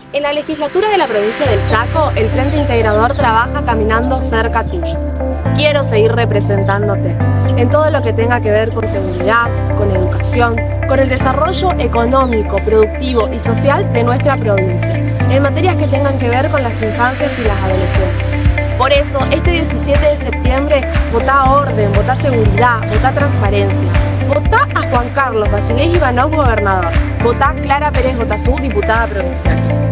En la legislatura de la provincia del Chaco, el Frente Integrador trabaja caminando cerca tuyo. Quiero seguir representándote en todo lo que tenga que ver con seguridad, con educación, con el desarrollo económico, productivo y social de nuestra provincia, en materias que tengan que ver con las infancias y las adolescencias. Por eso, este 17 de septiembre, votá orden, votá seguridad, votá transparencia. Votá a Juan Carlos Basilés Ivanov, gobernador. Votá Clara Pérez Gotazú, diputada provincial.